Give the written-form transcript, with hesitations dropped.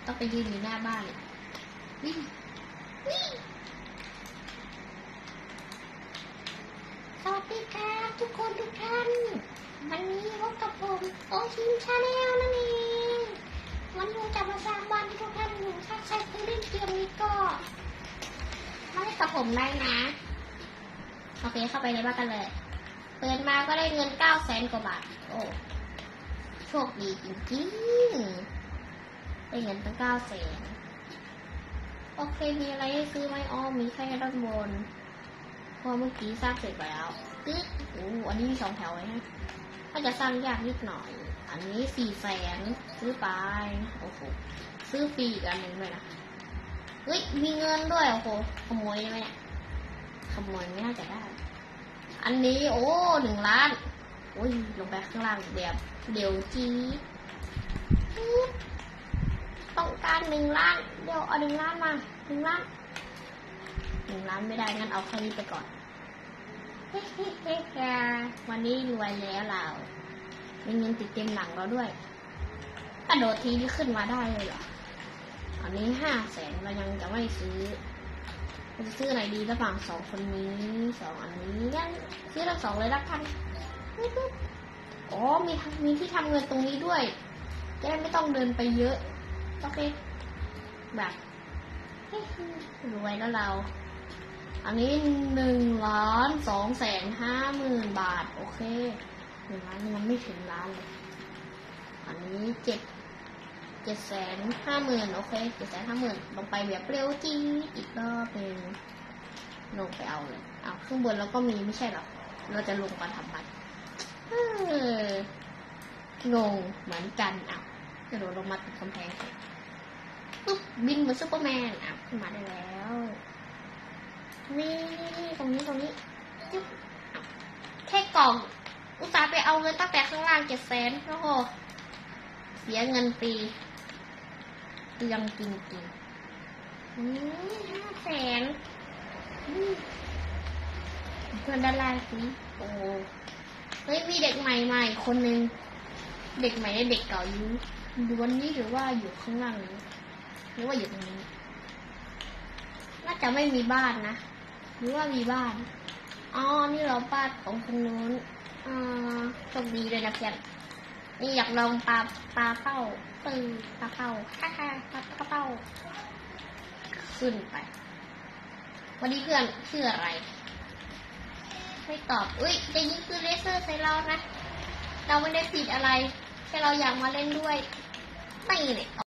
ต้องไปยืนอยู่หน้าบ้านวิ่งสวัสดีครับทุกคนทุกท่านวันนี้พบกับผมโอชิมชาแนลนั่นเองวันนี้จะมาสร้างบ้านที่ทุกท่านอยู่ถ้าใครเคยเล่นเกมนี้ก็มาเล่นกับผมได้นะโอเคเข้าไปในบ้านกันเลยเปิดมาก็ได้เงิน900,000 กว่าบาทโอ้โชคดีจริงๆได้เงินตั้ง900,000โอเคมีอะไรให้ซื้อไหมอ้อมีแค่ด้านบนพอเมื่อกี้สร้างเสร็จแล้วตึ๊ดโอ้อันนี้มี2 แถวเลยนะถ้าจะสร้างยากนิดหน่อยอันนี้400,000ซื้อไปโอ้โหซื้อฟรีอีกอันหนึ่งด้วยนะเฮ้ยมีเงินด้วยโอ้โหขโมยได้ไหมเนี่ยขโมยไม่น่าจะได้อันนี้โอ้1 ล้านโอ้ยลงไปข้างล่างแบบเดี๋ยวจี๊ดต้องการ1 ล้านเดี๋ยวเอา1 ล้านมา1 ล้าน1 ล้านไม่ได้งั้นเอาแค่นี้ไปก่อนเฮ้วันนี้รวยแล้วเรามีเงินติดเต็มหลังเราด้วยกระโดดทีนี้ขึ้นมาได้เลยเหรออันนี้500,000เรายังจะไม่ซื้อจะซื้ออะไรดีระหว่าง2 คนนี้2 อันนี้งั้นซื้อทั้ง2เลยละกันอ๋อมีที่ทำเงินตรงนี้ด้วยจะได้ไม่ต้องเดินไปเยอะโอเคแบบรวยแล้วเราอันนี้1,250,000 บาทโอเค1 ล้านมันไม่ถึงล้านเลยอันนี้750,000โอเค750,000ลงไปแบบเร็วจีอีกรอบนึงลงไปเอาเลยเอาข้างบนเราก็มีไม่ใช่หรอเราจะลงมาทำบัตรงงเหมือนกันกระโดดลงมาติดกำแพงปุ๊บบินเหมือนซุปเปอร์แมนขึ้นมาได้แล้วนี่ตรงนี้จุ๊บแค่กล่องอุตส่าห์ไปเอาเงินตั้งแต่ข้างล่าง700,000โอ้โหเสียเงินฟรียังจริง500,000เพื่อนด้านล่างสิโอ้เฮ้ยมีเด็กใหม่คนนึงเด็กใหม่และเด็กเก่าอยู่วันนี้หรือว่าอยู่ข้างล่างนี้หรือว่าอยู่ตรงนี้น่าจะไม่มีบ้านนะหรือว่ามีบ้านอ๋อนี่เราบ้านของคนนู้นโชคดีเลยนะเพื่อนนี่อยากลองปลาเป้าปลาเป้าปลาเป้าขึ้นไปวันนี้เพื่อนชื่ออะไรไม่ตอบอุ้ยแต่นี่คือเลเซอร์ใส่เรานะเราไม่ได้ผิดอะไรแค่เราอยากมาเล่นด้วยไม่เนี่ย